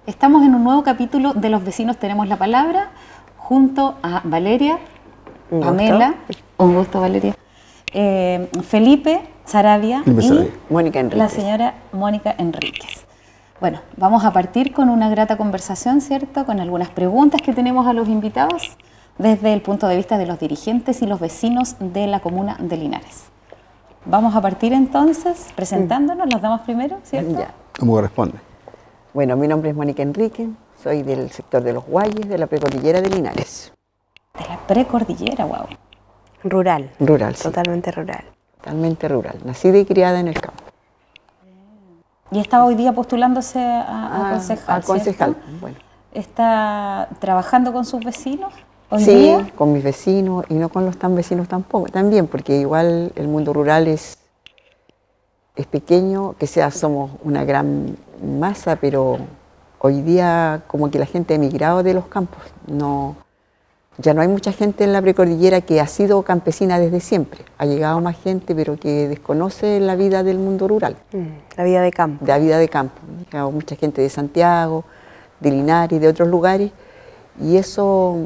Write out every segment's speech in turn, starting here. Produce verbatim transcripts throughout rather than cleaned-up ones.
Estamos en un nuevo capítulo de Los Vecinos Tenemos la Palabra, junto a Valeria, un Pamela, gusto. un gusto Valeria, eh, Felipe Saravia Felipe y Saravia. Mónica Enríquez. La señora Mónica Enríquez. Bueno, vamos a partir con una grata conversación, ¿cierto? Con algunas preguntas que tenemos a los invitados desde el punto de vista de los dirigentes y los vecinos de la comuna de Linares. Vamos a partir entonces presentándonos, las damas primero, ¿cierto? Ya. ¿Cómo corresponde? Bueno, mi nombre es Mónica Enríquez, soy del sector de Los Guayes, de la precordillera de Linares. De la precordillera, wow. Rural. Rural, sí. Totalmente rural. Totalmente rural, nacida y criada en el campo. Y está hoy día postulándose a, a Ah, concejal, a concejal, ¿cierto? bueno. ¿Está trabajando con sus vecinos hoy Sí, día? con mis vecinos y no con los tan vecinos tampoco, también, porque igual el mundo rural es, es pequeño, que sea, somos una gran masa, pero hoy día como que la gente ha emigrado de los campos. No, ya no hay mucha gente en la precordillera que ha sido campesina desde siempre. Ha llegado más gente, pero que desconoce la vida del mundo rural. Mm, la vida de campo. De la vida de campo. Ha llegado mucha gente de Santiago, de Linares, de otros lugares, y eso,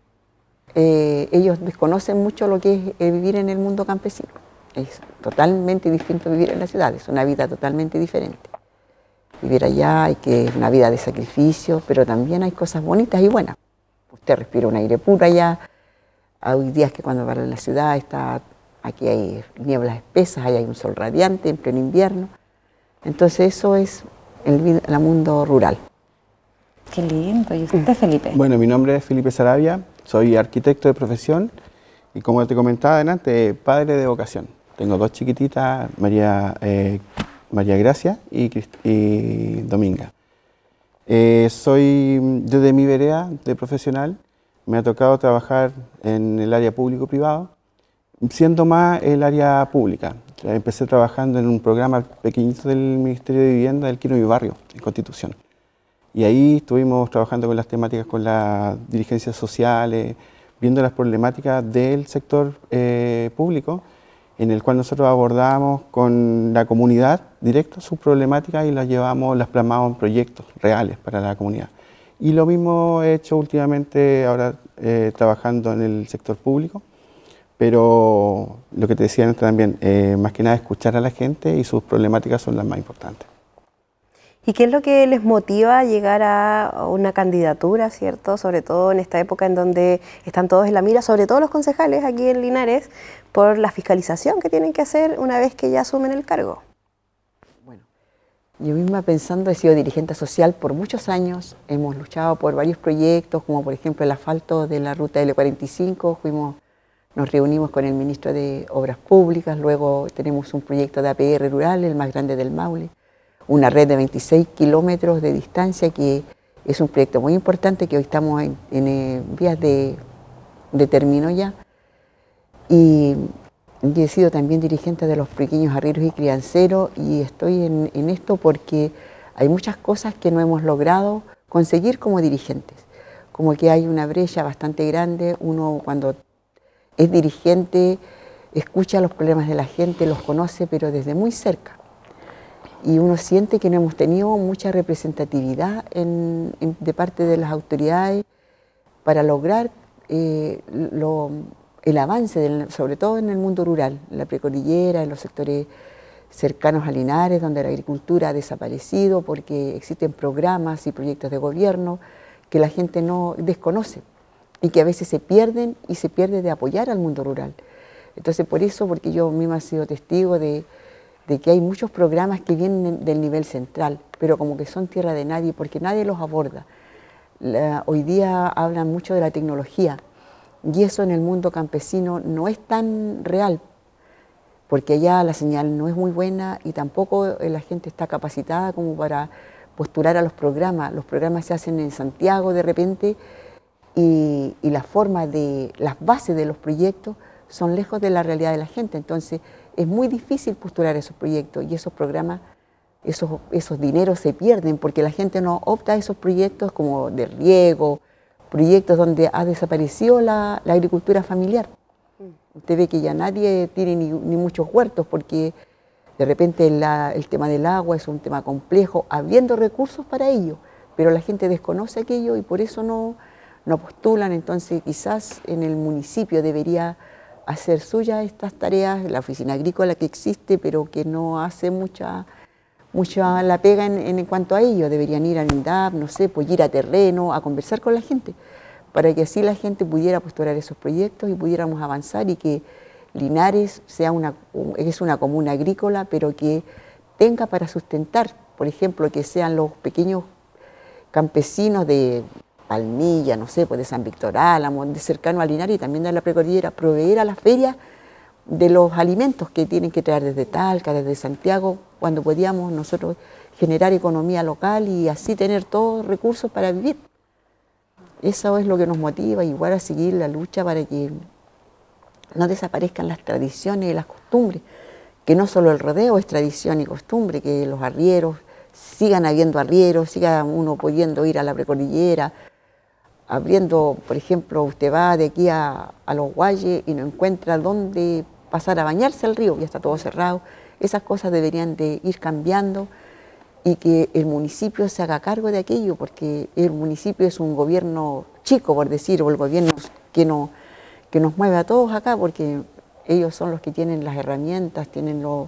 eh, ellos desconocen mucho lo que es eh, vivir en el mundo campesino. Es totalmente distinto vivir en la ciudad, es una vida totalmente diferente. Vivir allá hay que una vida de sacrificio, pero también hay cosas bonitas y buenas. Usted respira un aire puro allá. Hay días que cuando va a la ciudad está, aquí hay nieblas espesas, allá hay un sol radiante en pleno invierno. Entonces eso es el, el mundo rural. Qué lindo. ¿Y usted, Felipe? Bueno, mi nombre es Felipe Saravia, soy arquitecto de profesión y, como te comentaba adelante, padre de vocación. Tengo dos chiquititas, María, eh, María Gracia y, y Dominga. Eh, soy, desde mi vereda de profesional, me ha tocado trabajar en el área público-privado, siendo más el área pública. Empecé trabajando en un programa pequeñito del Ministerio de Vivienda del Quiero Mi Barrio, en Constitución. Y ahí estuvimos trabajando con las temáticas, con las dirigencias sociales, viendo las problemáticas del sector eh, público, en el cual nosotros abordamos con la comunidad directo sus problemáticas y las llevamos, las plasmamos en proyectos reales para la comunidad. Y lo mismo he hecho últimamente ahora eh, trabajando en el sector público, pero lo que te decía antes también, eh, más que nada escuchar a la gente y sus problemáticas son las más importantes. ¿Y qué es lo que les motiva a llegar a una candidatura, cierto? Sobre todo en esta época en donde están todos en la mira, sobre todo los concejales aquí en Linares, por la fiscalización que tienen que hacer una vez que ya asumen el cargo. Bueno, yo misma pensando, he sido dirigente social por muchos años, hemos luchado por varios proyectos, como por ejemplo el asfalto de la ruta L cuarenta y cinco, fuimos, nos reunimos con el ministro de Obras Públicas, luego tenemos un proyecto de A P R rural, el más grande del Maule, una red de veintiséis kilómetros de distancia, que es un proyecto muy importante que hoy estamos en, en eh, vías de, de término ya. Y, y he sido también dirigente de los pequeños arrieros y crianceros, y estoy en, en esto porque hay muchas cosas que no hemos logrado conseguir como dirigentes. Como que hay una brecha bastante grande, uno cuando es dirigente escucha los problemas de la gente, los conoce, pero desde muy cerca. Y uno siente que no hemos tenido mucha representatividad en, en, de parte de las autoridades para lograr eh, lo, el avance, del, sobre todo en el mundo rural, en la precordillera, en los sectores cercanos a Linares, donde la agricultura ha desaparecido porque existen programas y proyectos de gobierno que la gente no desconoce y que a veces se pierden y se pierde de apoyar al mundo rural. Entonces, por eso, porque yo misma he sido testigo de de que hay muchos programas que vienen del nivel central, pero como que son tierra de nadie, porque nadie los aborda. La, hoy día hablan mucho de la tecnología, y eso en el mundo campesino no es tan real, porque allá la señal no es muy buena y tampoco la gente está capacitada como para postular a los programas. Los programas se hacen en Santiago de repente, y, y la forma de, las bases de los proyectos son lejos de la realidad de la gente, entonces es muy difícil postular esos proyectos y esos programas, esos, esos dineros se pierden porque la gente no opta a esos proyectos como de riego, proyectos donde ha desaparecido la, la agricultura familiar. Usted ve que ya nadie tiene ni, ni muchos huertos porque de repente la, el tema del agua es un tema complejo, habiendo recursos para ello, pero la gente desconoce aquello y por eso no, no postulan. Entonces quizás en el municipio debería hacer suya estas tareas, la oficina agrícola que existe, pero que no hace mucha, mucha la pega en, en cuanto a ello. Deberían ir al INDAP, no sé, pues ir a terreno, a conversar con la gente, para que así la gente pudiera postular esos proyectos y pudiéramos avanzar y que Linares sea una, es una comuna agrícola, pero que tenga para sustentar, por ejemplo, que sean los pequeños campesinos de Palmilla, no sé, pues de San Víctor Álamo, de cercano a Linares y también de la precordillera, proveer a las ferias de los alimentos que tienen que traer desde Talca, desde Santiago, cuando podíamos nosotros generar economía local y así tener todos los recursos para vivir. Eso es lo que nos motiva, igual a seguir la lucha para que no desaparezcan las tradiciones y las costumbres, que no solo el rodeo es tradición y costumbre, que los arrieros, sigan habiendo arrieros, siga uno pudiendo ir a la precordillera, abriendo, por ejemplo, usted va de aquí a, a Los Guayes y no encuentra dónde pasar a bañarse al río, ya está todo cerrado. Esas cosas deberían de ir cambiando y que el municipio se haga cargo de aquello, porque el municipio es un gobierno chico, por decir, o el gobierno que, no, que nos mueve a todos acá, porque ellos son los que tienen las herramientas, tienen lo,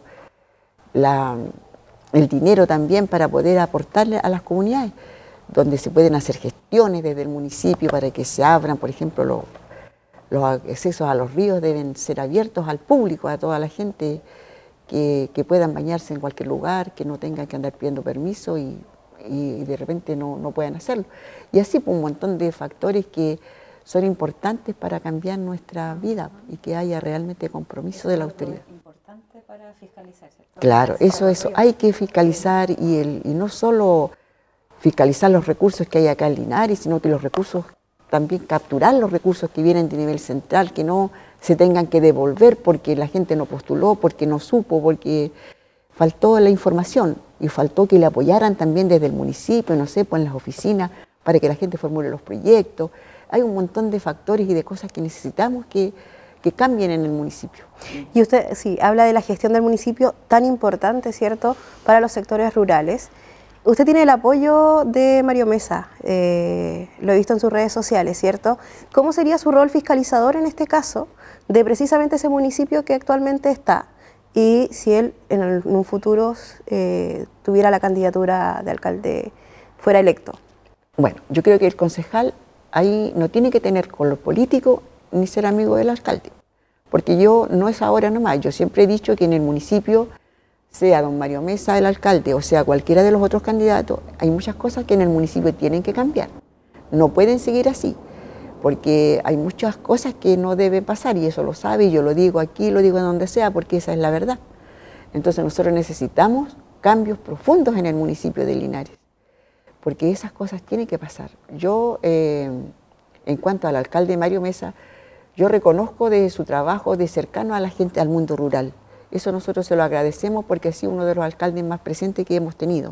la, el dinero también para poder aportarle a las comunidades, donde se pueden hacer gestiones desde el municipio para que se abran, por ejemplo, los, los accesos a los ríos deben ser abiertos al público, a toda la gente, que, que puedan bañarse en cualquier lugar, que no tengan que andar pidiendo permiso y, y de repente no, no puedan hacerlo. Y así pues, un montón de factores que son importantes para cambiar nuestra vida y que haya realmente compromiso de la autoridad. Importante para fiscalizar, ¿cierto? Claro, eso, eso, hay que fiscalizar y, el, y no solo fiscalizar los recursos que hay acá en Linares, sino que los recursos, también capturar los recursos que vienen de nivel central, que no se tengan que devolver porque la gente no postuló, porque no supo, porque faltó la información y faltó que le apoyaran también desde el municipio, no sé, pues en las oficinas, para que la gente formule los proyectos. Hay un montón de factores y de cosas que necesitamos que, que cambien en el municipio. Y usted, sí, habla de la gestión del municipio tan importante, ¿cierto?, para los sectores rurales. Usted tiene el apoyo de Mario Mesa, eh, lo he visto en sus redes sociales, ¿cierto? ¿Cómo sería su rol fiscalizador en este caso de precisamente ese municipio que actualmente está? Y si él en, el, en un futuro eh, tuviera la candidatura de alcalde, fuera electo. Bueno, yo creo que el concejal ahí no tiene que tener color político ni ser amigo del alcalde, porque yo no es ahora nomás, yo siempre he dicho que en el municipio, sea don Mario Mesa el alcalde o sea cualquiera de los otros candidatos, hay muchas cosas que en el municipio tienen que cambiar. No pueden seguir así, porque hay muchas cosas que no deben pasar y eso lo sabe y yo lo digo aquí, lo digo en donde sea, porque esa es la verdad. Entonces nosotros necesitamos cambios profundos en el municipio de Linares, porque esas cosas tienen que pasar. Yo, eh, en cuanto al alcalde Mario Mesa, yo reconozco de su trabajo de cercano a la gente, al mundo rural. Eso nosotros se lo agradecemos porque ha sido uno de los alcaldes más presentes que hemos tenido.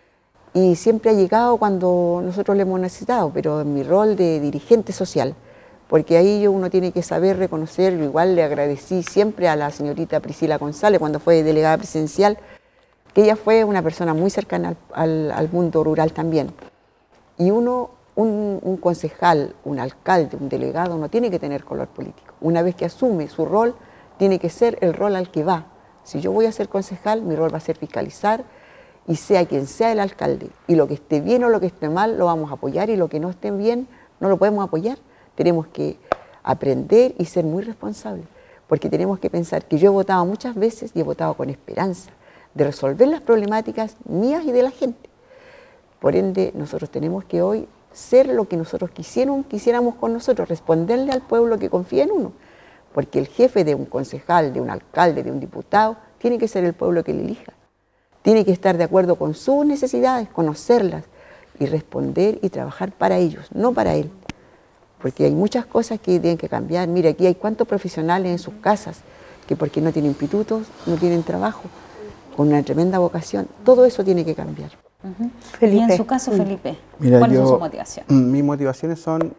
Y siempre ha llegado cuando nosotros le hemos necesitado, pero en mi rol de dirigente social, porque ahí uno tiene que saber reconocer, igual le agradecí siempre a la señorita Priscila González cuando fue delegada presidencial, que ella fue una persona muy cercana al, al, al mundo rural también. Y uno, un, un concejal, un alcalde, un delegado, no tiene que tener color político. Una vez que asume su rol, tiene que ser el rol al que va. Si yo voy a ser concejal, mi rol va a ser fiscalizar y sea quien sea el alcalde. Y lo que esté bien o lo que esté mal lo vamos a apoyar y lo que no esté bien no lo podemos apoyar. Tenemos que aprender y ser muy responsables, porque tenemos que pensar que yo he votado muchas veces y he votado con esperanza de resolver las problemáticas mías y de la gente. Por ende, nosotros tenemos que hoy ser lo que nosotros quisiéramos, quisiéramos con nosotros, responderle al pueblo que confía en uno. Porque el jefe de un concejal, de un alcalde, de un diputado, tiene que ser el pueblo que le elija. Tiene que estar de acuerdo con sus necesidades, conocerlas y responder y trabajar para ellos, no para él. Porque hay muchas cosas que tienen que cambiar. Mira, aquí hay cuántos profesionales en sus casas que porque no tienen institutos, no tienen trabajo, con una tremenda vocación. Todo eso tiene que cambiar. Uh-huh. Y en su caso, Felipe, Mira, ¿cuáles yo, son sus motivaciones? Mis motivaciones son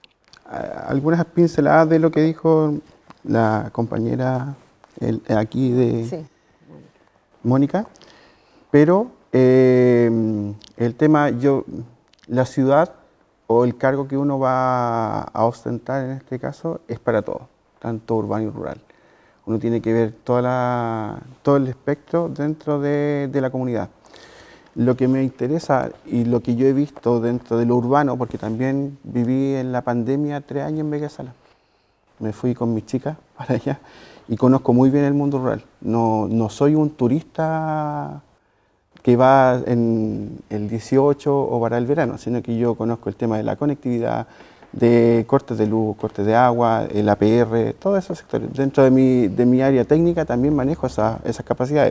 algunas pinceladas de lo que dijo la compañera el, aquí de sí. Mónica, pero eh, el tema, yo la ciudad o el cargo que uno va a ostentar en este caso es para todo, tanto urbano y rural. Uno tiene que ver toda la, todo el espectro dentro de, de la comunidad. Lo que me interesa y lo que yo he visto dentro de lo urbano, porque también viví en la pandemia tres años en Vega Sala. Me fui con mis chicas para allá y conozco muy bien el mundo rural. No, no soy un turista que va en el dieciocho o para el verano, sino que yo conozco el tema de la conectividad, de cortes de luz, cortes de agua, el A P R, todos esos sectores. Dentro de mi, de mi área técnica también manejo esa, esas capacidades.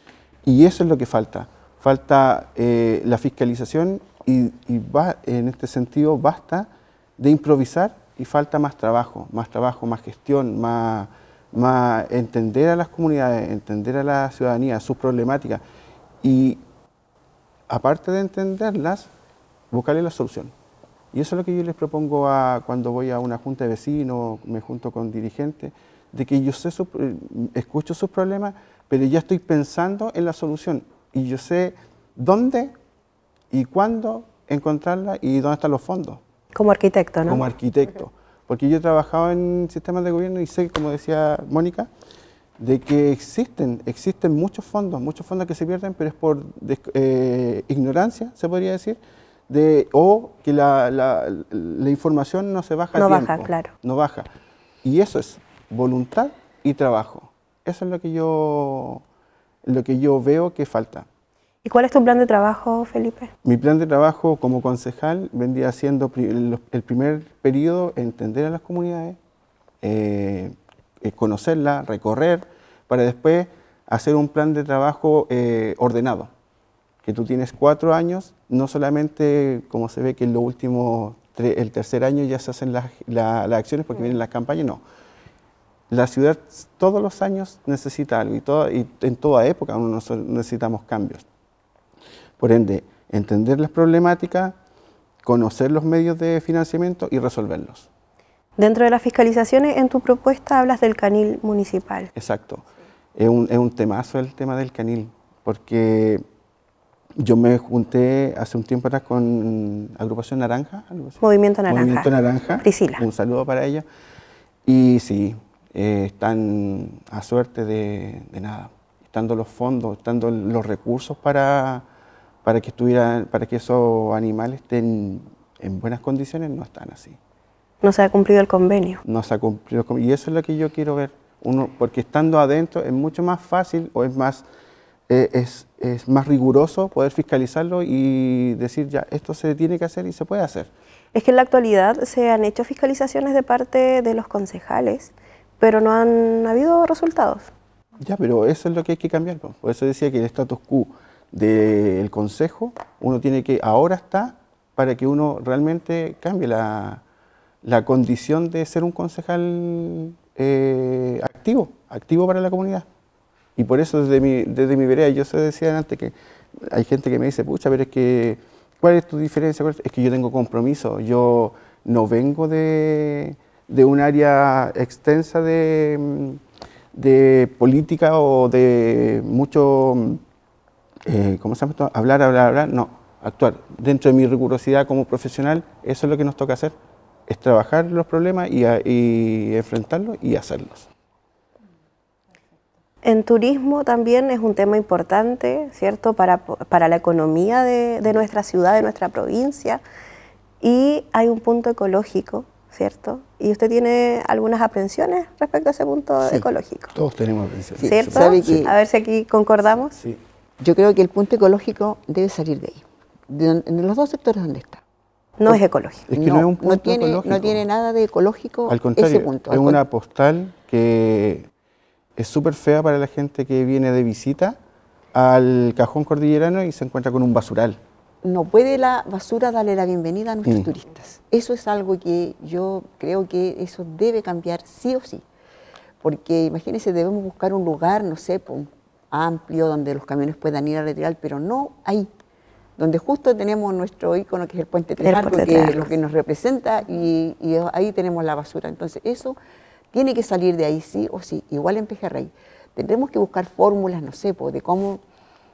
Y eso es lo que falta. Falta eh, la fiscalización y, y va, en este sentido basta de improvisar y falta más trabajo, más trabajo, más gestión, más, más entender a las comunidades, entender a la ciudadanía, sus problemáticas y aparte de entenderlas, buscarle la solución. Y eso es lo que yo les propongo a, cuando voy a una junta de vecinos, me junto con dirigentes, de que yo sé su, escucho sus problemas, pero ya estoy pensando en la solución. Y yo sé dónde y cuándo encontrarla y dónde están los fondos. Como arquitecto, ¿no? Como arquitecto. Porque yo he trabajado en sistemas de gobierno y sé, como decía Mónica, de que existen, existen muchos fondos, muchos fondos que se pierden, pero es por eh, ignorancia, se podría decir, de, o que la, la, la información no se baja a No tiempo. baja, claro. No baja. Y eso es voluntad y trabajo. Eso es lo que yo, lo que yo veo que falta. ¿Y cuál es tu plan de trabajo, Felipe? Mi plan de trabajo como concejal vendría siendo el primer periodo entender a las comunidades, eh, conocerlas, recorrer, para después hacer un plan de trabajo eh, ordenado. Que tú tienes cuatro años, no solamente como se ve que en los últimos, tres, el tercer año ya se hacen las, la, las acciones porque vienen las campañas, no. La ciudad todos los años necesita algo y, todo, y en toda época uno necesitamos cambios. Por ende, entender las problemáticas, conocer los medios de financiamiento y resolverlos. Dentro de las fiscalizaciones, en tu propuesta hablas del canil municipal. Exacto. Es un, es un temazo el tema del canil, porque yo me junté hace un tiempo atrás con Agrupación Naranja. Algo así. Movimiento Naranja. Movimiento Naranja. Priscila. Un saludo para ella. Y sí, eh, están a suerte de, de nada. Estando los fondos, estando los recursos para, para, que estuvieran, para que esos animales estén en buenas condiciones, no están así. No se ha cumplido el convenio. No se ha cumplido el convenio. Y eso es lo que yo quiero ver. Uno, porque estando adentro es mucho más fácil o es más, eh, es, es más riguroso poder fiscalizarlo y decir ya, esto se tiene que hacer y se puede hacer. Es que en la actualidad se han hecho fiscalizaciones de parte de los concejales, pero no han habido resultados. Ya, pero eso es lo que hay que cambiar. Por eso decía que el status quo del consejo, uno tiene que, ahora está, para que uno realmente cambie la, la condición de ser un concejal eh, activo, activo para la comunidad. Y por eso desde mi, desde mi vereda, yo se decía antes que hay gente que me dice, pucha, pero es que, ¿cuál es tu diferencia? Es que yo tengo compromiso, yo no vengo de, de un área extensa de, de política o de mucho, eh, ¿cómo se llama esto? Hablar, hablar, hablar, no, actuar. Dentro de mi rigurosidad como profesional, eso es lo que nos toca hacer, es trabajar los problemas y, y enfrentarlos y hacerlos. En turismo también es un tema importante, ¿cierto?, para, para la economía de, de nuestra ciudad, de nuestra provincia, y hay un punto ecológico, ¿cierto? Y usted tiene algunas aprensiones respecto a ese punto sí, ecológico. Todos tenemos aprensiones. Sí, ¿cierto? ¿Sabe que, a ver si aquí concordamos. Sí. Yo creo que el punto ecológico debe salir de ahí, de, de los dos sectores donde está. No es ecológico. Es que no, no es un punto no tiene, ecológico. No tiene nada de ecológico. Al contrario, ese punto. es una postal que es súper fea para la gente que viene de visita al cajón cordillerano y se encuentra con un basural. No puede la basura darle la bienvenida a nuestros mm. turistas. Eso es algo que yo creo que eso debe cambiar sí o sí. Porque imagínense, debemos buscar un lugar, no sé, amplio, donde los camiones puedan ir a retirar, pero no ahí. Donde justo tenemos nuestro ícono, que es el Puente Tres Arcos, que es lo que nos representa, y, y ahí tenemos la basura. Entonces eso tiene que salir de ahí sí o sí, igual en Pejerrey. Tendremos que buscar fórmulas, no sé, de cómo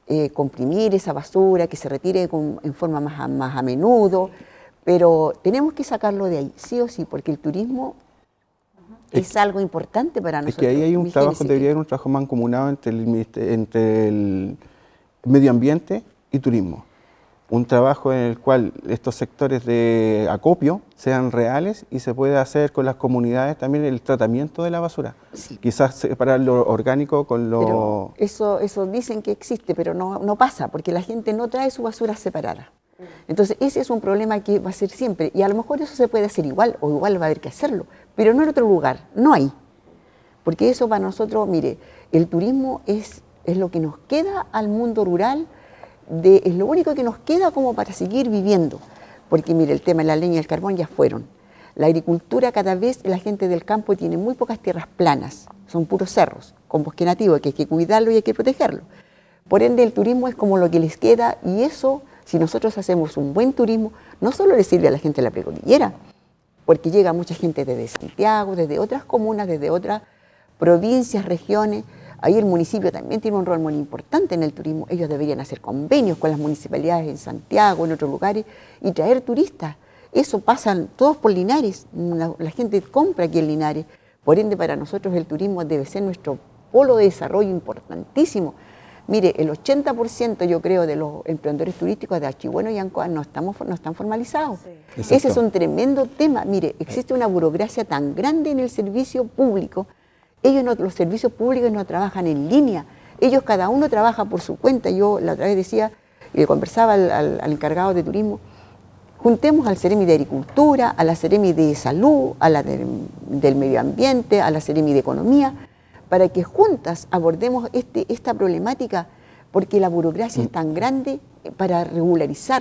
eh, comprimir esa basura, que se retire con, en forma más a, más a menudo, pero tenemos que sacarlo de ahí, sí o sí, porque el turismo es, es algo importante para nosotros. Es que ahí hay un trabajo, debería haber un trabajo mancomunado entre el, entre el medio ambiente y turismo. Un trabajo en el cual estos sectores de acopio sean reales y se pueda hacer con las comunidades también el tratamiento de la basura. Sí. Quizás separar lo orgánico con lo... Pero eso, eso dicen que existe, pero no, no pasa, porque la gente no trae su basura separada. Entonces ese es un problema que va a ser siempre, y a lo mejor eso se puede hacer igual, o igual va a haber que hacerlo, pero no en otro lugar, no hay. Porque eso para nosotros, mire, el turismo es, es lo que nos queda al mundo rural, De, es lo único que nos queda como para seguir viviendo, porque mire, el tema de la leña y el carbón ya fueron. La agricultura, cada vez la gente del campo tiene muy pocas tierras planas, son puros cerros, con bosque nativo, que hay que cuidarlo y hay que protegerlo. Por ende, el turismo es como lo que les queda, y eso, si nosotros hacemos un buen turismo, no solo le sirve a la gente de la precordillera, porque llega mucha gente desde Santiago, desde otras comunas, desde otras provincias, regiones. Ahí el municipio también tiene un rol muy importante en el turismo. Ellos deberían hacer convenios con las municipalidades en Santiago, en otros lugares, y traer turistas. Eso pasa todos por Linares. La, la gente compra aquí en Linares. Por ende, para nosotros el turismo debe ser nuestro polo de desarrollo importantísimo. Mire, el ochenta por ciento yo creo de los emprendedores turísticos de Achigüeno y Ancoa no, estamos, no están formalizados. Sí. Ese es un tremendo tema. Mire, existe una burocracia tan grande en el servicio público. Ellos no, los servicios públicos no trabajan en línea, ellos cada uno trabaja por su cuenta. Yo la otra vez decía, y le conversaba al, al, al encargado de turismo, juntemos al Ceremi de Agricultura, a la Ceremi de Salud, a la de, del Medio Ambiente, a la Ceremi de Economía, para que juntas abordemos este, esta problemática, porque la burocracia es tan grande para regularizar.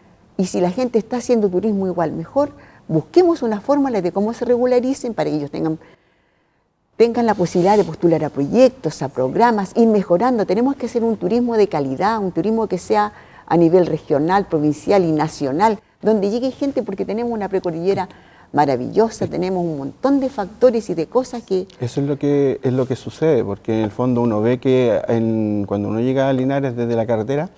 Y si la gente está haciendo turismo igual, mejor, busquemos una fórmula de cómo se regularicen para que ellos tengan... tengan la posibilidad de postular a proyectos, a programas, ir mejorando. Tenemos que hacer un turismo de calidad, un turismo que sea a nivel regional, provincial y nacional, donde llegue gente, porque tenemos una precordillera maravillosa, tenemos un montón de factores y de cosas que... Eso es lo que, es lo que sucede, porque en el fondo uno ve que en, cuando uno llega a Linares desde la carretera,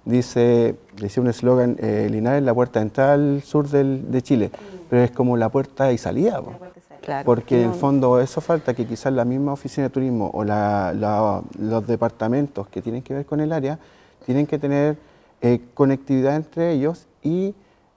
dice, decía un eslogan, eh, Linares la puerta de entrada al sur del, de Chile, pero es como la puerta y salida. Claro, porque no. En el fondo eso falta, que quizás la misma oficina de turismo o la, la, los departamentos que tienen que ver con el área tienen que tener eh, conectividad entre ellos y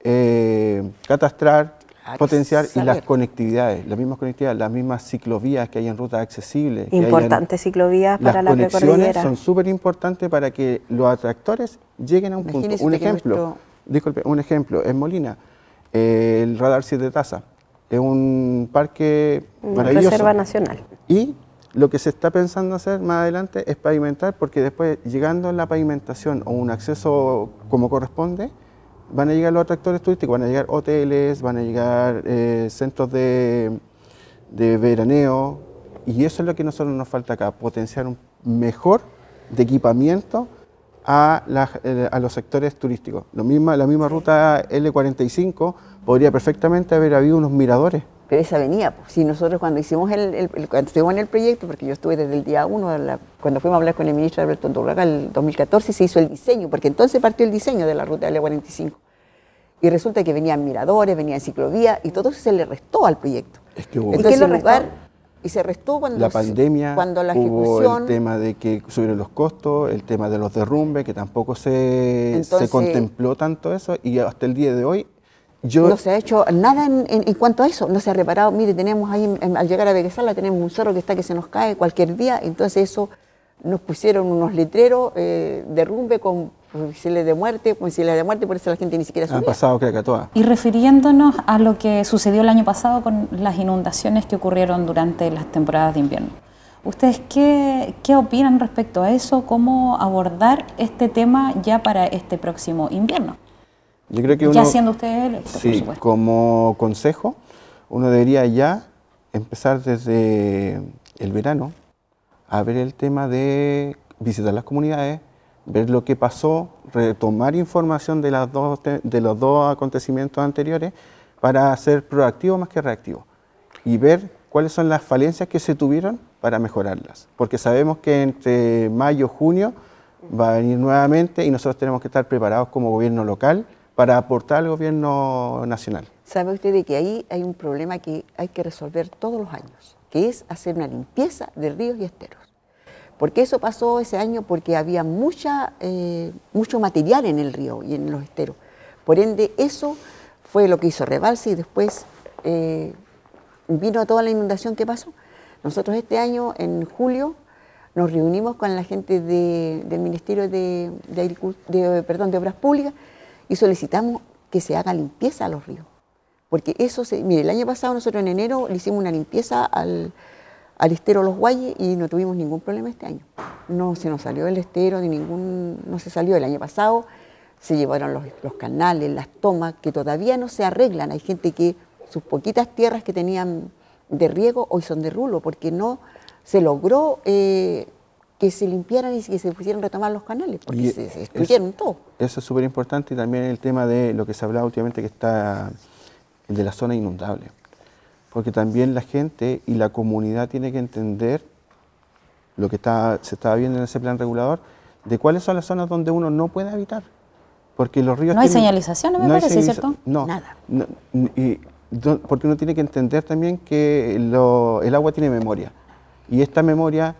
eh, catastrar, claro, potenciar y las conectividades, las mismas conectividades, las mismas ciclovías que hay en rutas accesibles. Importantes ciclovías para la precordillera. Las conexiones son súper importantes para que los atractores lleguen a un Imagínese punto. Un ejemplo, nuestro... disculpe, un ejemplo, en Molina, eh, el radar Siete Tazas. Es un parque Una maravilloso. Reserva nacional. Y lo que se está pensando hacer más adelante es pavimentar, porque después, llegando a la pavimentación o un acceso como corresponde, van a llegar los atractores turísticos, van a llegar hoteles, van a llegar eh, centros de, de veraneo, y eso es lo que a nosotros nos falta acá, potenciar un mejor de equipamiento a, la, a los sectores turísticos. Lo misma, la misma ruta L cuarenta y cinco podría perfectamente haber habido unos miradores. Pero esa venía, pues, si nosotros cuando hicimos el, el, el, cuando estuvimos en el proyecto, porque yo estuve desde el día uno, la, cuando fuimos a hablar con el ministro Alberto Andurraga, el dos mil catorce se hizo el diseño, porque entonces partió el diseño de la ruta L cuarenta y cinco. Y resulta que venían miradores, venían ciclovías, y todo eso se le restó al proyecto. Es que hubo... Entonces, ¿Y, lo lugar, y se restó cuando la pandemia, cuando la hubo ejecución... el tema de que subieron los costos, el tema de los derrumbes, que tampoco se, Entonces, se contempló tanto eso, y hasta el día de hoy yo... no se ha hecho nada en, en, en cuanto a eso, no se ha reparado. Mire, tenemos ahí, en, al llegar a Veguesala, tenemos un cerro que está que se nos cae cualquier día, entonces eso nos pusieron unos letreros, eh, derrumbe con fusiles de muerte, con fusiles de muerte, por eso la gente ni siquiera subía. Han pasado Krakatoa. Y refiriéndonos a lo que sucedió el año pasado con las inundaciones que ocurrieron durante las temporadas de invierno, ¿ustedes qué, qué opinan respecto a eso? ¿Cómo abordar este tema ya para este próximo invierno? Yo creo que uno, ya siendo ustedes electos, sí, por supuesto. Como consejo, uno debería ya empezar desde el verano a ver el tema de visitar las comunidades, ver lo que pasó, retomar información de, las dos, de los dos acontecimientos anteriores para ser proactivo más que reactivo y ver cuáles son las falencias que se tuvieron para mejorarlas. Porque sabemos que entre mayo y junio va a venir nuevamente y nosotros tenemos que estar preparados como gobierno local para aportar al gobierno nacional. ¿Sabe usted de que ahí hay un problema que hay que resolver todos los años, que es hacer una limpieza de ríos y esteros? Porque eso pasó ese año porque había mucha, eh, mucho material en el río y en los esteros. Por ende, eso fue lo que hizo rebalse y después eh, vino toda la inundación que pasó. Nosotros este año, en julio, nos reunimos con la gente de, del Ministerio de, de, de, perdón, de Obras Públicas y solicitamos que se haga limpieza a los ríos. Porque eso, se, mire, el año pasado nosotros en enero le hicimos una limpieza al, al estero Los Guayes y no tuvimos ningún problema este año. No se nos salió el estero, ni ningún, no se salió el año pasado, se llevaron los, los canales, las tomas, que todavía no se arreglan. Hay gente que sus poquitas tierras que tenían de riego hoy son de rulo, porque no se logró eh, que se limpiaran y que se pusieran a retomar los canales, porque y se, se destruyeron es, todo. Eso es súper importante y también el tema de lo que se hablaba últimamente, que está el de la zona inundable. Porque también la gente y la comunidad tiene que entender lo que está, se estaba viendo en ese plan regulador, de cuáles son las zonas donde uno no puede habitar. Porque los ríos... No hay tienen, señalización, no me no parece, señaliza, ¿cierto? No, nada. No, y, porque uno tiene que entender también que lo, el agua tiene memoria. Y esta memoria,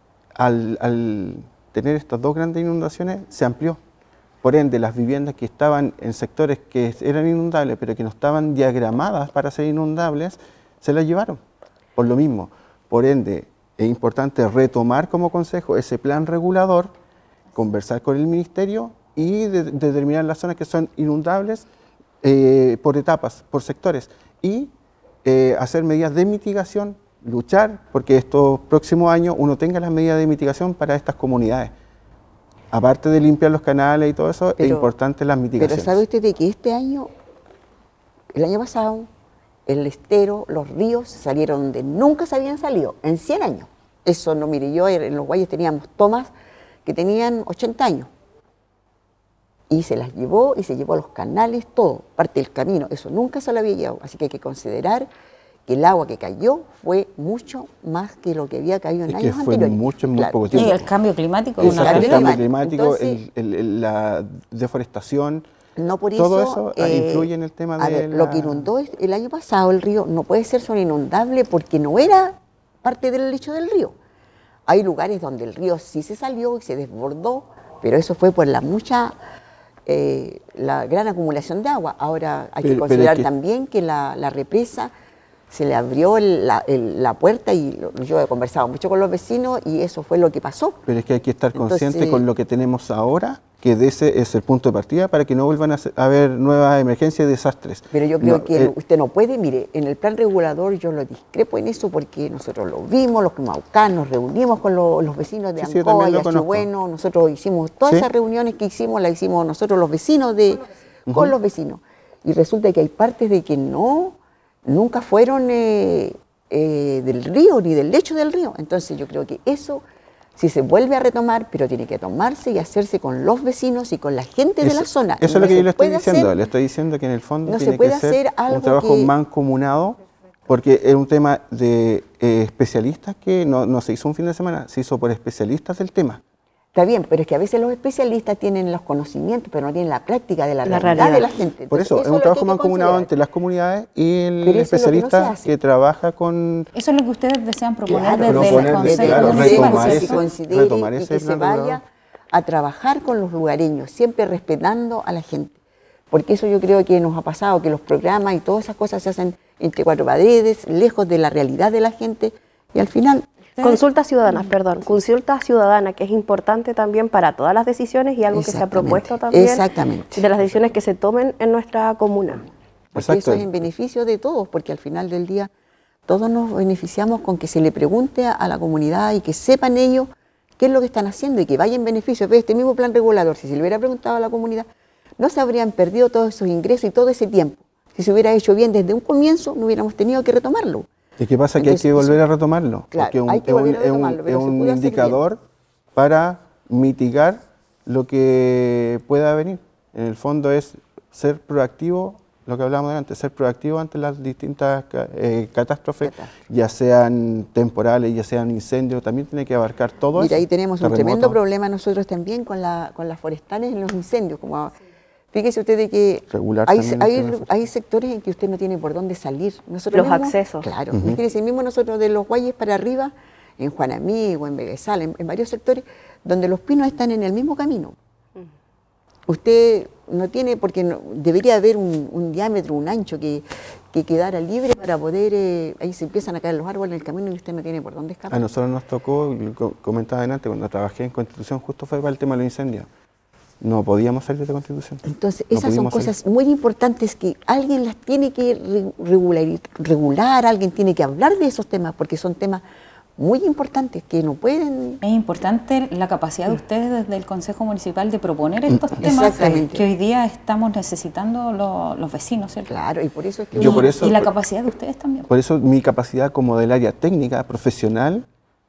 al, al tener estas dos grandes inundaciones, se amplió. Por ende, las viviendas que estaban en sectores que eran inundables, pero que no estaban diagramadas para ser inundables, se las llevaron. Por lo mismo, por ende, es importante retomar como consejo ese plan regulador, conversar con el ministerio y de, de determinar las zonas que son inundables eh, por etapas, por sectores, y eh, hacer medidas de mitigación, luchar porque estos próximos años uno tenga las medidas de mitigación para estas comunidades. Aparte de limpiar los canales y todo eso, pero, es importante las mitigaciones. Pero ¿sabe usted de que este año, el año pasado, el estero, los ríos salieron donde nunca se habían salido, en cien años? Eso no, mire, yo en Los Guayes teníamos tomas que tenían ochenta años. Y se las llevó y se llevó a los canales, todo, parte del camino. Eso nunca se lo había llevado. Así que hay que considerar que el agua que cayó fue mucho más que lo que había caído en es años que fue anteriores. mucho en muy Claro. poco tiempo. Y el cambio climático. Exacto, una el cambio climático, Entonces, el, el, la deforestación, no por todo eso, eso eh, influye en el tema a de ver, la... Lo que inundó el año pasado el río no puede ser zona inundable porque no era parte del lecho del río. Hay lugares donde el río sí se salió y se desbordó, pero eso fue por la mucha... Eh, la gran acumulación de agua. Ahora hay pero, que considerar que... también que la, la represa se le abrió el, la, el, la puerta y lo, yo he conversado mucho con los vecinos y eso fue lo que pasó. Pero es que hay que estar consciente Entonces, con lo que tenemos ahora, que de ese es el punto de partida para que no vuelvan a haber nuevas emergencias y desastres. Pero yo creo no, que eh, usted no puede, mire, en el plan regulador yo lo discrepo en eso porque nosotros lo vimos, los Maucán, nos reunimos con lo, los vecinos de sí, Ancoa sí, y Achubueno, nosotros hicimos todas ¿Sí? esas reuniones que hicimos, las hicimos nosotros los vecinos de, uh-huh. con los vecinos. Y resulta que hay partes de que no, nunca fueron eh, eh, del río ni del lecho del río. Entonces yo creo que eso... Si se vuelve a retomar, pero tiene que tomarse y hacerse con los vecinos y con la gente eso, de la zona. Eso es no lo que yo le estoy diciendo. Hacer, le estoy diciendo que en el fondo no tiene se puede que ser hacer algo un trabajo que... mancomunado, porque es un tema de eh, especialistas que no, no se hizo un fin de semana, se hizo por especialistas del tema. Está bien, pero es que a veces los especialistas tienen los conocimientos, pero no tienen la práctica de la, la realidad, realidad de la gente. Entonces, por eso, eso es un es trabajo que mancomunado entre las comunidades y el pero especialista es que, no que trabaja con... Eso es lo que ustedes desean proponer Claro, desde proponer, el Consejo claro, Municipal, retomar que ese- se considere retomar y ese que se plan vaya regulador. a trabajar con los lugareños, siempre respetando a la gente. Porque eso yo creo que nos ha pasado, que los programas y todas esas cosas se hacen entre cuatro paredes, lejos de la realidad de la gente, y al final... Consultas ciudadanas, perdón, consulta ciudadana, que es importante también para todas las decisiones y algo que se ha propuesto también Exactamente. de las decisiones que se tomen en nuestra comuna. Porque Exacto. eso es en beneficio de todos, porque al final del día todos nos beneficiamos con que se le pregunte a, a la comunidad y que sepan ellos qué es lo que están haciendo y que vaya en beneficio. Pero este mismo plan regulador, si se le hubiera preguntado a la comunidad, no se habrían perdido todos esos ingresos y todo ese tiempo. Si se hubiera hecho bien desde un comienzo, no hubiéramos tenido que retomarlo. ¿Y qué pasa? Que Entonces, hay que volver eso- a retomarlo. Claro, porque un- hay que es un, volver a es un- retomarlo, pero es se un puede hacer indicador para mitigar lo que pueda venir. En el fondo es ser proactivo lo que hablábamos antes, ser proactivo ante las distintas eh, catástrofes, Catástrofe. ya sean temporales, ya sean incendios, también tiene que abarcar todo Mira, eso. ahí tenemos Terremoto. un tremendo problema nosotros también con, la, con las forestales en los incendios. Como, fíjese usted de que Regular hay, también hay, hay sectores en que usted no tiene por dónde salir. Nosotros Los mismos, accesos. Claro, Uh-huh. fíjese, mismo nosotros de los Guayes para arriba, en Juanamí o en Veguesal, en, en varios sectores, donde los pinos están en el mismo camino. Usted no tiene, porque no, debería haber un, un diámetro, un ancho que, que quedara libre para poder, eh, ahí se empiezan a caer los árboles en el camino y usted no tiene por dónde escapar. A nosotros nos tocó, lo comentaba antes, cuando trabajé en Constitución, justo fue para el tema de los incendios. No podíamos salir de Constitución. Entonces, no esas son cosas salir. muy importantes que alguien las tiene que regular, regular, alguien tiene que hablar de esos temas, porque son temas muy importantes que no pueden... Es importante la capacidad de ustedes desde el Consejo Municipal de proponer estos temas Exactamente. que hoy día estamos necesitando lo, los vecinos, ¿cierto? Claro, y por eso es que... Yo y, por eso- y la capacidad de ustedes también. Por eso mi capacidad como del área técnica, profesional,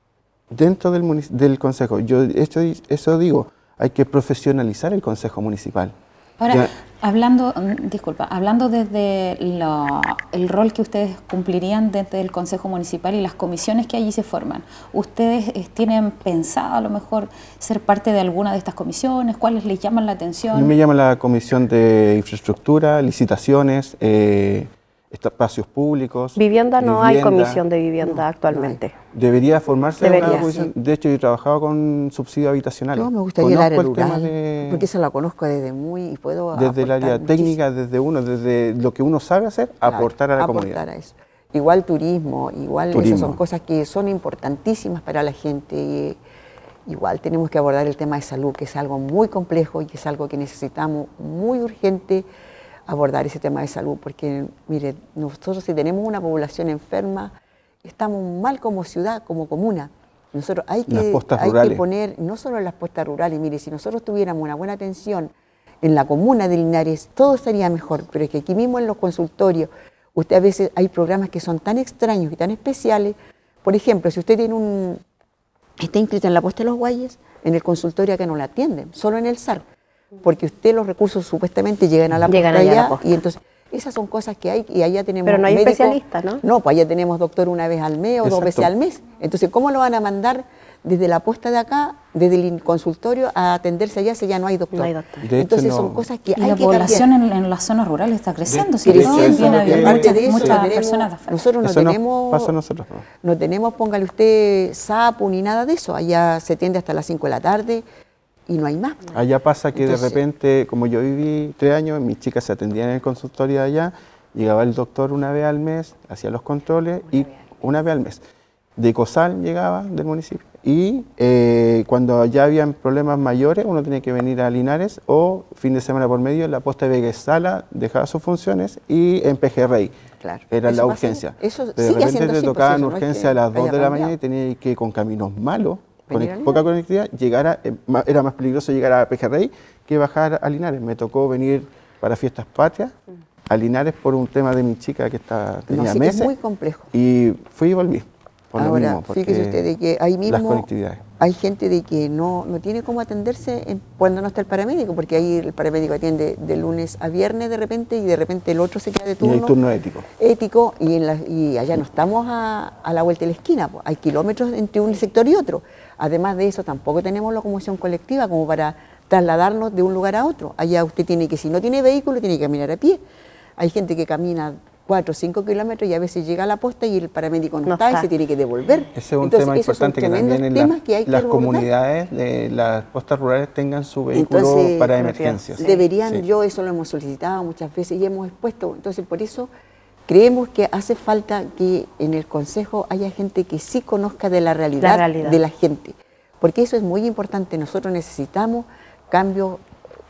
dentro del, munic- del Consejo. Yo esto, eso digo, hay que profesionalizar el Consejo Municipal. Ahora, Ya- hablando, mm, disculpa, hablando desde lo- el rol que ustedes cumplirían desde el Consejo Municipal y las comisiones que allí se forman, ¿ustedes eh, tienen pensado a lo mejor ser parte de alguna de estas comisiones? ¿Cuáles les llaman la A mí atención? me llama la Comisión de Infraestructura, Licitaciones, eh, espacios públicos. Vivienda no hay vivienda. comisión de vivienda actualmente. Debería formarse Debería, una comisión. sí. De hecho, yo he trabajado con subsidios habitacionales. No, me gustaría el área Conozco el tema rural, de- porque esa la conozco desde muy... y puedo desde el área aportar muchísimo. técnica, desde uno, desde lo que uno sabe hacer, Claro, aportar a la aportar comunidad. a eso. Igual turismo, igual Turismo. esas son cosas que son importantísimas para la gente. Y, igual tenemos que abordar el tema de salud, que es algo muy complejo y que es algo que necesitamos muy urgente abordar ese tema de salud, porque mire, nosotros si tenemos una población enferma, estamos mal como ciudad, como comuna. Nosotros hay Las que, postas hay que rurales. poner, no solo en las postas rurales, mire, si nosotros tuviéramos una buena atención en la comuna de Linares, todo estaría mejor, pero es que aquí mismo en los consultorios, usted a veces hay programas que son tan extraños y tan especiales. Por ejemplo, si usted tiene un, está inscrito en la Posta de los Guayes, en el consultorio acá no la atienden, solo en el S A R, porque usted los recursos supuestamente llegan a la Llegan posta allá a la allá, posta. y entonces esas son cosas que hay y allá tenemos Pero no hay médico- especialistas, ¿no? No, pues allá tenemos doctor una vez al mes o dos Exacto. veces al mes. Entonces, ¿cómo lo van a mandar desde la posta de acá, desde el consultorio, a atenderse allá si ya no hay doctor? No hay doctor. De hecho, Entonces no- son cosas que Y hay la que población cambiar. en, en las zonas rurales está creciendo, Sí, ¿cierto? creciendo, Viene porque habiendo aparte de eso, muchas no tenemos- personas de afuera. nosotros no Eso nos tenemos, pasa a nosotros, ¿no? no tenemos, póngale usted, sapo ni nada de eso. Allá se atiende hasta las cinco de la tarde y no hay más. Allá pasa que Entonces- de repente, como yo viví tres años, mis chicas se atendían en el consultorio de allá, llegaba el doctor una vez al mes, hacía los controles y una vez al mes. De COSAL llegaba del municipio y eh, cuando ya habían problemas mayores uno tenía que venir a Linares o fin de semana por medio en la posta de Veguesala dejaba sus funciones y en Pejerrey. Claro. Era Eso la pasa- urgencia. eso de sigue repente siendo te así, pues, tocaban eso no es urgencia que a las dos haya de la cambiado. mañana y tenía que con caminos malos, con Venir a poca Linares. conectividad, llegar a, eh, ma- era más peligroso llegar a Pejerrey que bajar a Linares. Me tocó venir para fiestas patrias a Linares por un tema de mi chica que está, No, tenía sí, es meses muy complejo. y fui y volví. Por lo Ahora, mismo, porque fíjese usted de que ahí las mismo conectividades. hay gente de que no, no tiene cómo atenderse en- cuando no está el paramédico, porque ahí el paramédico atiende de lunes a viernes de repente y de repente el otro se queda de Y turno. hay turno ético. ético y, en la- y allá no estamos a, a la vuelta de la esquina, pues. Hay kilómetros entre un sector y otro. Además de eso, tampoco tenemos locomoción colectiva como para trasladarnos de un lugar a otro. Allá usted tiene que, si no tiene vehículo, tiene que caminar a pie. Hay gente que camina cuatro o cinco kilómetros y a veces llega a la posta y el paramédico no, No está, está. y se tiene que devolver. Ese es un Entonces, tema esos son importante que tremendos también en temas la- que hay que las abordar. comunidades de las postas rurales tengan su vehículo Entonces, para gracias. emergencias. Sí. Deberían, Sí. yo eso lo hemos solicitado muchas veces y hemos expuesto. Entonces, por eso creemos que hace falta que en el Consejo haya gente que sí conozca de la realidad, La realidad. de la gente. Porque eso es muy importante. Nosotros necesitamos cambio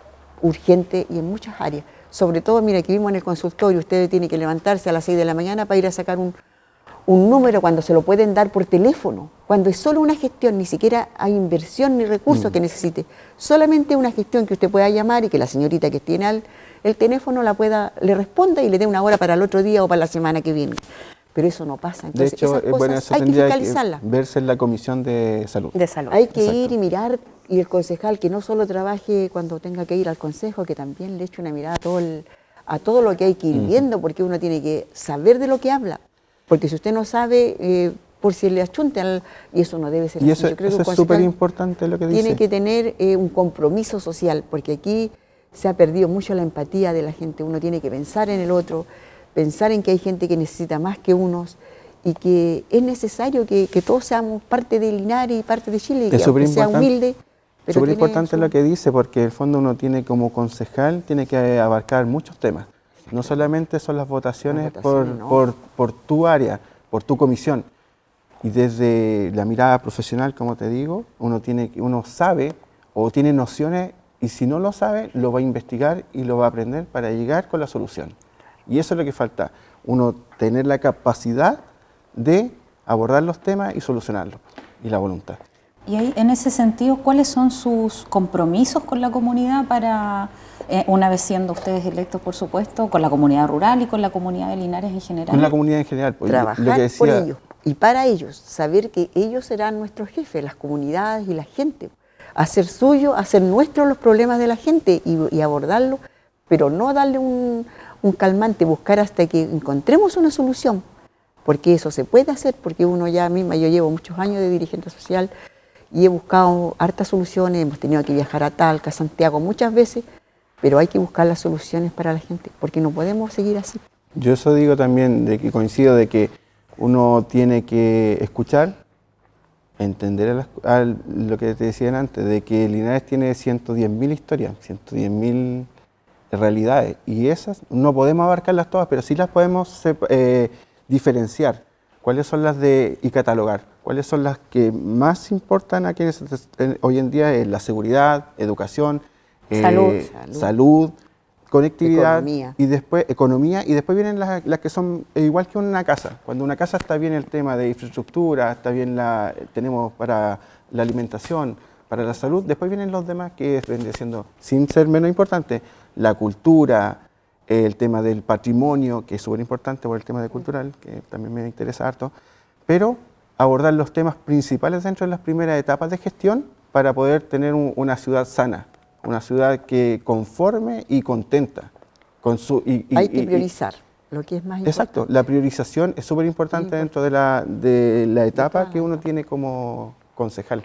urgente y en muchas áreas. Sobre todo, mira, que vimos en el consultorio, usted tiene que levantarse a las seis de la mañana para ir a sacar un, un número cuando se lo pueden dar por teléfono, cuando es solo una gestión, ni siquiera hay inversión ni recursos que necesite, solamente una gestión que usted pueda llamar y que la señorita que tiene al, el teléfono la pueda, le responda y le dé una hora para el otro día o para la semana que viene. Pero eso no pasa. De Entonces, hecho, esas eh, cosas bueno, eso hay que tendría que fiscalizarlas. verse en la Comisión de Salud. De salud. Hay que Exacto. ir y mirar, y el concejal que no solo trabaje cuando tenga que ir al consejo, que también le eche una mirada a todo el, a todo lo que hay que ir viendo, porque uno tiene que saber de lo que habla. Porque si usted no sabe, eh, por si le achuntan, y eso no debe ser y así. eso, Yo creo eso que es súper importante lo que dice. Tiene que tener eh, un compromiso social, porque aquí se ha perdido mucho la empatía de la gente. Uno tiene que pensar en el otro, pensar en que hay gente que necesita más que unos, y que es necesario que, que todos seamos parte de Linares y parte de Chile, y Es que aunque sea superimportante. humilde. Pero Súper importante su... lo que dice, porque en el fondo uno tiene como concejal, tiene que abarcar muchos temas. No solamente son las votaciones, Las votaciones, por, no. por, por tu área, por tu comisión. Y desde la mirada profesional, como te digo, uno, tiene, uno sabe o tiene nociones, y si no lo sabe, lo va a investigar y lo va a aprender para llegar con la solución. Y eso es lo que falta, uno tener la capacidad de abordar los temas y solucionarlos, y la voluntad. Y ahí, en ese sentido, ¿cuáles son sus compromisos con la comunidad para, eh, una vez siendo ustedes electos, por supuesto, con la comunidad rural y con la comunidad de Linares en general? Con la comunidad en general. Pues, trabajar lo que decía, por ellos y para ellos, saber que ellos serán nuestros jefes, las comunidades y la gente. Hacer suyo, hacer nuestros los problemas de la gente y, y abordarlos, pero no darle un, un calmante, buscar hasta que encontremos una solución. Porque eso se puede hacer, porque uno ya misma, yo llevo muchos años de dirigente social, y he buscado hartas soluciones, hemos tenido que viajar a Talca, a Santiago muchas veces, pero hay que buscar las soluciones para la gente, porque no podemos seguir así. Yo eso digo también, de que coincido de que uno tiene que escuchar, entender a las, a lo que te decían antes, de que Linares tiene ciento diez mil historias, ciento diez mil realidades, y esas no podemos abarcarlas todas, pero sí las podemos eh, diferenciar. ¿Cuáles son las de y catalogar? ¿Cuáles son las que más importan a quienes hoy en día? Es la seguridad, educación, Salud. eh, Salud. salud, conectividad, Economía. y después economía, y después vienen las, las que son eh, igual que una casa. Cuando una casa está bien el tema de infraestructura, está bien la tenemos para la alimentación, para la salud, después vienen los demás que vienen siendo, sin ser menos importante, la cultura, el tema del patrimonio, que es súper importante por el tema de cultural, que también me interesa harto, pero abordar los temas principales dentro de las primeras etapas de gestión para poder tener un, una ciudad sana, una ciudad que conforme y contenta. Con su, y, y, Hay que y- priorizar lo que es más importante. Exacto, la priorización es súper importante dentro de la, de la etapa que uno tiene como concejal.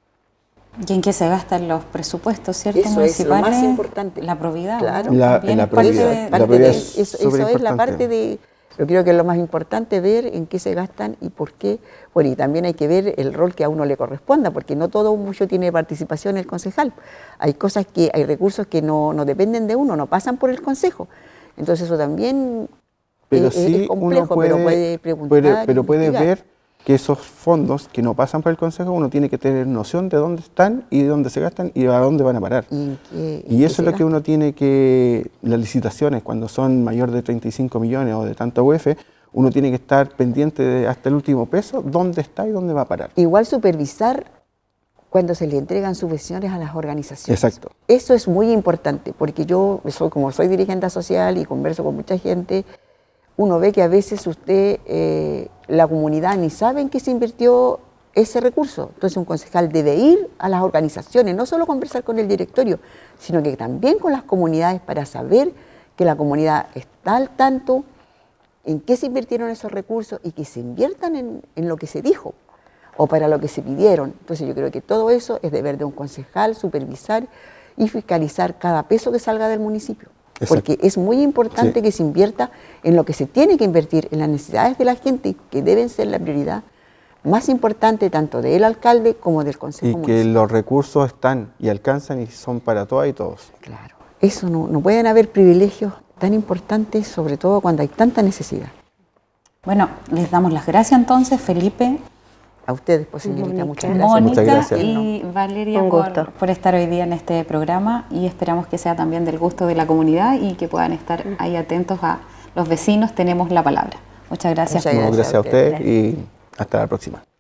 ¿Y en qué se gastan los presupuestos, cierto? Eso es lo más municipales? importante. La probidad. Claro. ¿no? La- También la es parte probidad. de- Parte La prioridad de- es eso, súper eso es la importante. parte de, yo creo que es lo más importante, ver en qué se gastan y por qué. Bueno, y también hay que ver el rol que a uno le corresponda, porque no todo mucho tiene participación el concejal. Hay cosas que, hay recursos que no, no dependen de uno, no pasan por el consejo. Entonces eso también Pero es, es sí complejo, uno puede, pero puede preguntar. puede- pero y puede investigar. ver que esos fondos que no pasan por el consejo, uno tiene que tener noción de dónde están y de dónde se gastan y a dónde van a parar. Y, en qué- en Y qué eso se es lo que gasta. uno tiene que, las licitaciones, cuando son mayor de treinta y cinco millones o de tanta U F, uno tiene que estar pendiente de hasta el último peso, dónde está y dónde va a parar. Igual supervisar cuando se le entregan subvenciones a las organizaciones. Exacto. Eso es muy importante, porque yo, soy, como soy dirigente social y converso con mucha gente, uno ve que a veces usted, eh, la comunidad ni sabe en qué se invirtió ese recurso. Entonces un concejal debe ir a las organizaciones, no solo conversar con el directorio, sino que también con las comunidades para saber que la comunidad está al tanto en qué se invirtieron esos recursos y que se inviertan en, en lo que se dijo o para lo que se pidieron. Entonces yo creo que todo eso es deber de un concejal, supervisar y fiscalizar cada peso que salga del municipio. Exacto. Porque es muy importante Sí. que se invierta en lo que se tiene que invertir, en las necesidades de la gente, que deben ser la prioridad más importante tanto del alcalde como del consejo Y que municipal. los recursos están y alcanzan y son para todas y todos. Claro, eso no, no pueden haber privilegios tan importantes, sobre todo cuando hay tanta necesidad. Bueno, les damos las gracias entonces, Felipe, A ustedes, pues, señorita, Mónica. muchas gracias. Mónica Muchas gracias. y Valeria Un por, gusto. por estar hoy día en este programa, y esperamos que sea también del gusto de la comunidad y que puedan estar ahí atentos a los vecinos. Tenemos la palabra. Muchas gracias. Muchas No, gracias gracias a a ustedes. ustedes y hasta la próxima.